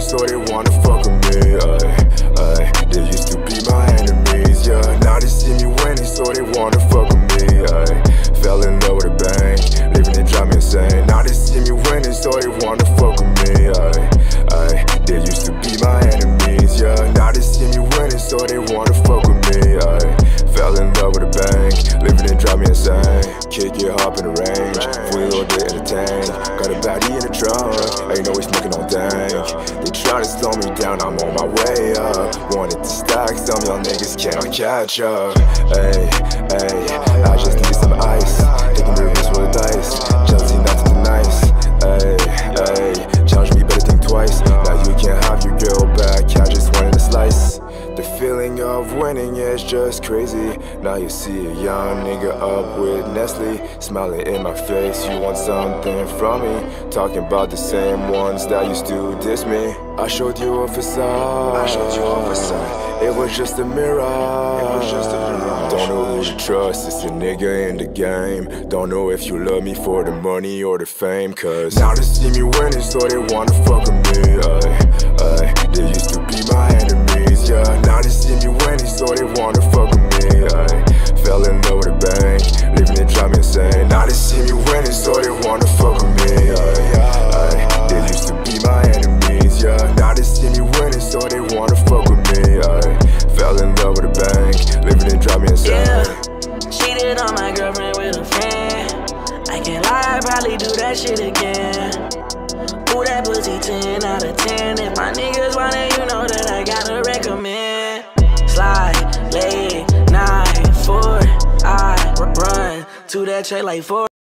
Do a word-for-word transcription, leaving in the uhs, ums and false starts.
so they wanna fuck with me. Ay, ay, they used to be my enemies, yeah. Now they see me winning, so they wanna fuck with me. Ay, fell in love with a bang, living it drive me insane. Now they see me winning, so they wanna fuck with me. Ay, ay, they used to be my enemies, yeah. Now they see me winning, so they wanna fuck with me. Ay, fell in love with a bang, living it drive me insane. Kick it, hop in the range, fully loaded in the tank. Got a baddie in the trunk, ain't always smoking on dank. They try to slow me down, I'm on my way up. Wanted to stack, some y'all niggas cannot catch up. Ay, ay, I just needed some ice, taking the risk with the dice. Jealousy not to the nice. Ay, ay, challenge me, better think twice. Now you can't have your girl back, I just wanted a slice. The feeling of winning is just crazy. Now you see a young nigga up with Nestle, smiling in my face, you want something from me. Talking about the same ones that used to diss me. I showed you a facade, I showed you a facade. It was just a mirror, it was just a mirror. Don't know who to trust, it's a nigga in the game. Don't know if you love me for the money or the fame. Cause now they see me winning, so they wanna fuck with me. Ay, ay, they used to be my enemies, yeah. Now they see me winning, so they wanna fuck with me. Ay, fell in love with a bang, living it drive me insane. Now they see me winning, so they wanna fuck with me. Ay, ay, they used to be my enemies, yeah. Now they see me winning, so they wanna fuck with me. Ay, fell in love with a bang, living it drive me insane. Yeah, cheated on my girlfriend with a friend. I can't lie, I'd probably do that shit again. Ooh, that pussy ten out of ten. If my niggas want it, you know that I gotta recommend. Slide, late night, four, I run to that check like four.